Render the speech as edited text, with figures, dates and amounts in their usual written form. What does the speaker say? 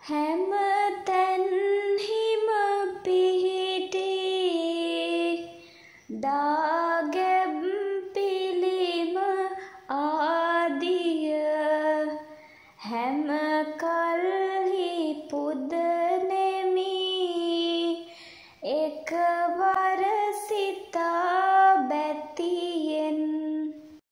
හැම තැන්හිම පිහිටි දාගැබ් පිළිම ආදිය හැම කල්හි පුදනෙමි එකවර